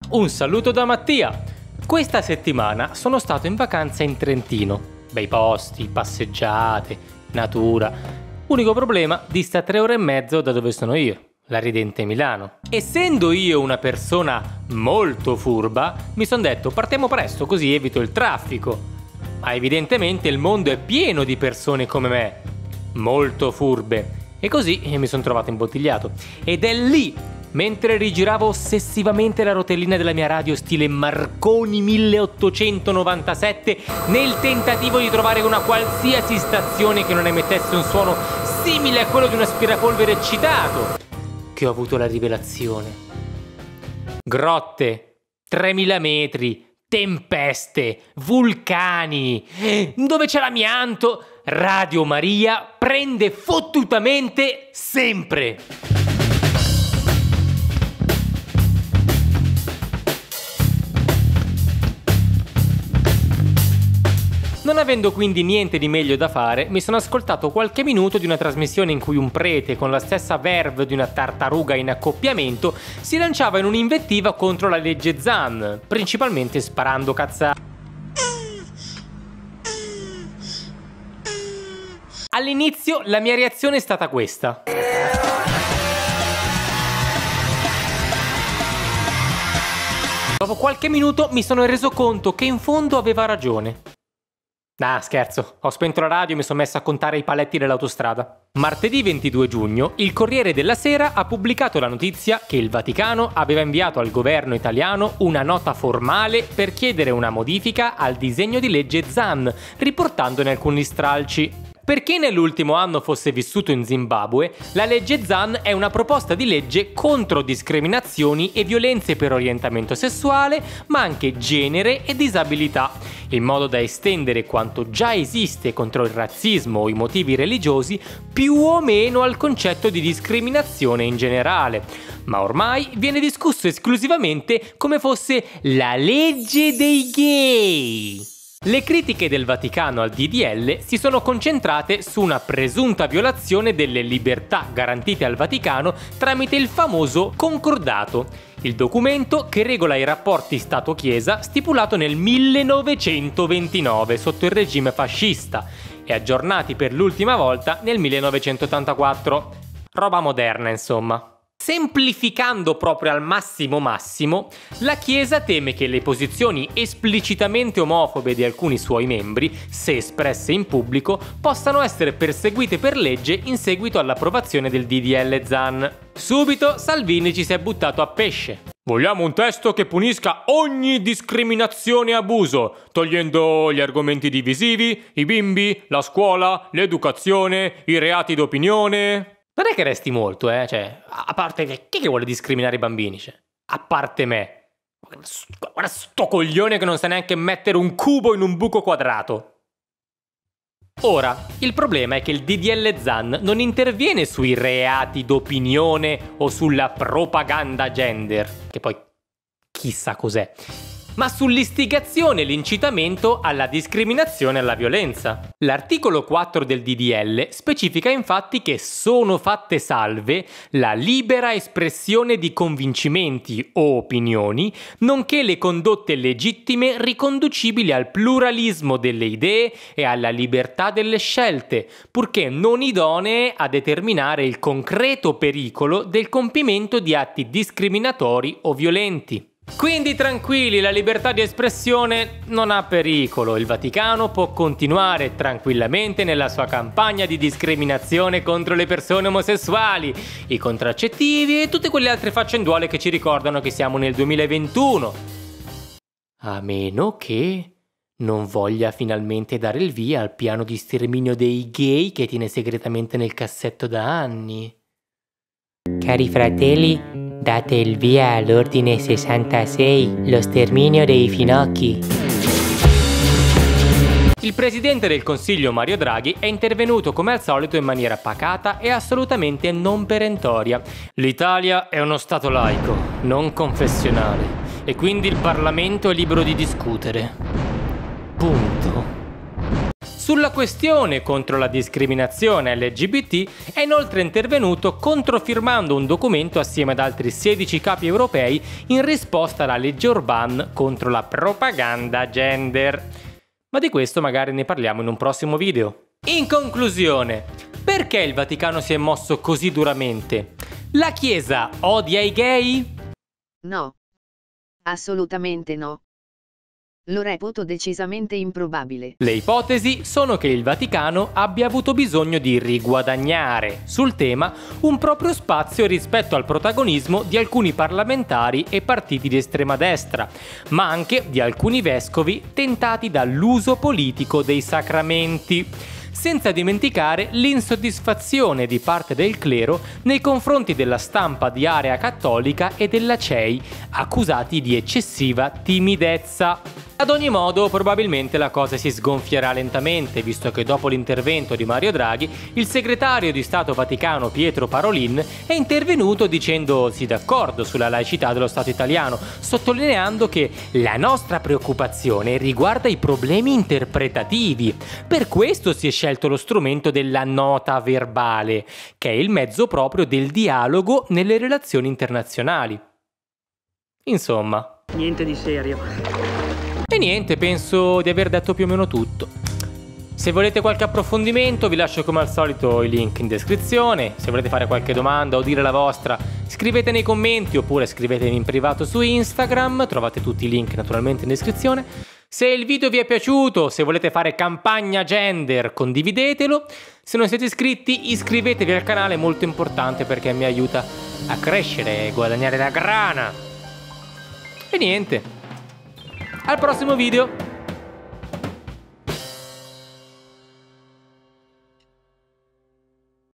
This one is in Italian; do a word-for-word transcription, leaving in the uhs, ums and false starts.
Un saluto da Mattia! Questa settimana sono stato in vacanza in Trentino. Bei posti, passeggiate, natura. Unico problema, dista tre ore e mezzo da dove sono io, la ridente Milano. Essendo io una persona molto furba, mi son detto partiamo presto così evito il traffico. Ma evidentemente il mondo è pieno di persone come me, molto furbe. E così mi sono trovato imbottigliato. Ed è lì, mentre rigiravo ossessivamente la rotellina della mia radio stile Marconi milleottocentonovantasette, nel tentativo di trovare una qualsiasi stazione che non emettesse un suono simile a quello di un aspirapolvere eccitato, che ho avuto la rivelazione. Grotte, tremila metri, tempeste, vulcani, dove c'è l'amianto, Radio Maria prende fottutamente sempre. Non avendo quindi niente di meglio da fare, mi sono ascoltato qualche minuto di una trasmissione in cui un prete con la stessa verve di una tartaruga in accoppiamento si lanciava in un'invettiva contro la legge Zan, principalmente sparando cazzate. All'inizio la mia reazione è stata questa. Dopo qualche minuto mi sono reso conto che in fondo aveva ragione. Ah, scherzo, ho spento la radio e mi sono messo a contare i paletti dell'autostrada. Martedì ventidue giugno, il Corriere della Sera ha pubblicato la notizia che il Vaticano aveva inviato al governo italiano una nota formale per chiedere una modifica al disegno di legge Zan, riportandone alcuni stralci. Per chi nell'ultimo anno fosse vissuto in Zimbabwe, la legge Zan è una proposta di legge contro discriminazioni e violenze per orientamento sessuale, ma anche genere e disabilità, in modo da estendere quanto già esiste contro il razzismo o i motivi religiosi più o meno al concetto di discriminazione in generale. Ma ormai viene discusso esclusivamente come fosse la legge dei gay. Le critiche del Vaticano al D D L si sono concentrate su una presunta violazione delle libertà garantite al Vaticano tramite il famoso Concordato, il documento che regola i rapporti Stato-Chiesa stipulato nel millenovecentoventinove sotto il regime fascista e aggiornati per l'ultima volta nel millenovecentottantaquattro. Roba moderna, insomma. Semplificando proprio al massimo massimo, la Chiesa teme che le posizioni esplicitamente omofobe di alcuni suoi membri, se espresse in pubblico, possano essere perseguite per legge in seguito all'approvazione del D D L Zan. Subito Salvini ci si è buttato a pesce. Vogliamo un testo che punisca ogni discriminazione e abuso, togliendo gli argomenti divisivi, i bimbi, la scuola, l'educazione, i reati d'opinione. Non è che resti molto, eh, cioè, a parte che chi che vuole discriminare i bambini, cioè, a parte me. Guarda sto coglione che non sa neanche mettere un cubo in un buco quadrato. Ora, il problema è che il D D L Zan non interviene sui reati d'opinione o sulla propaganda gender, che poi chissà cos'è, ma sull'istigazione e l'incitamento alla discriminazione e alla violenza. L'articolo quattro del D D L specifica infatti che sono fatte salve la libera espressione di convincimenti o opinioni, nonché le condotte legittime riconducibili al pluralismo delle idee e alla libertà delle scelte, purché non idonee a determinare il concreto pericolo del compimento di atti discriminatori o violenti. Quindi tranquilli, la libertà di espressione non ha pericolo, il Vaticano può continuare tranquillamente nella sua campagna di discriminazione contro le persone omosessuali, i contraccettivi e tutte quelle altre faccenduole che ci ricordano che siamo nel duemilaventuno. A meno che non voglia finalmente dare il via al piano di sterminio dei gay che tiene segretamente nel cassetto da anni. Cari fratelli, date il via all'ordine sessantasei, lo sterminio dei finocchi. Il presidente del Consiglio Mario Draghi è intervenuto come al solito in maniera pacata e assolutamente non perentoria. L'Italia è uno stato laico, non confessionale, e quindi il Parlamento è libero di discutere. Punto. Sulla questione contro la discriminazione L G B T è inoltre intervenuto controfirmando un documento assieme ad altri sedici capi europei in risposta alla legge Orban contro la propaganda gender. Ma di questo magari ne parliamo in un prossimo video. In conclusione, perché il Vaticano si è mosso così duramente? La Chiesa odia i gay? No. Assolutamente no. Lo reputo decisamente improbabile. Le ipotesi sono che il Vaticano abbia avuto bisogno di riguadagnare sul tema un proprio spazio rispetto al protagonismo di alcuni parlamentari e partiti di estrema destra, ma anche di alcuni vescovi tentati dall'uso politico dei sacramenti. Senza dimenticare l'insoddisfazione di parte del clero nei confronti della stampa di area cattolica e della C E I, accusati di eccessiva timidezza. Ad ogni modo, probabilmente la cosa si sgonfierà lentamente, visto che dopo l'intervento di Mario Draghi, il segretario di Stato Vaticano Pietro Parolin è intervenuto dicendosi d'accordo sulla laicità dello Stato italiano, sottolineando che la nostra preoccupazione riguarda i problemi interpretativi. Per questo si è scelto lo strumento della nota verbale, che è il mezzo proprio del dialogo nelle relazioni internazionali. Insomma, niente di serio. E niente, penso di aver detto più o meno tutto. Se volete qualche approfondimento vi lascio come al solito i link in descrizione. Se volete fare qualche domanda o dire la vostra, scrivete nei commenti oppure scrivetemi in privato su Instagram. Trovate tutti i link naturalmente in descrizione. Se il video vi è piaciuto, se volete fare campagna gender, condividetelo. Se non siete iscritti, iscrivetevi al canale, è molto importante perché mi aiuta a crescere e guadagnare la grana. E niente. Al prossimo video!